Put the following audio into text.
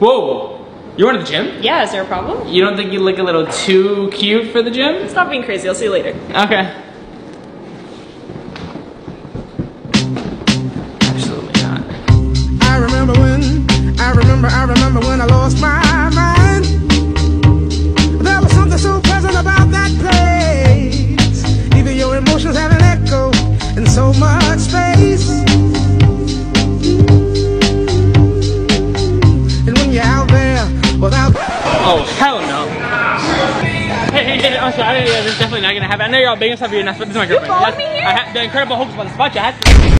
Whoa. You want to the gym? Yeah, is there a problem? You don't think you look a little too cute for the gym? Stop being crazy, I'll see you later. Okay. Absolutely not. I remember when I lost my mind. There was something so pleasant about that place. Even your emotions have an echo in so much space. And when you're out there without... Oh, hell no. Hey, I'm sorry, this is definitely not gonna happen. I know you're all big and stuff, but you're not, this is my girlfriend. You followed me here? The Incredible Hulk's about to spot you.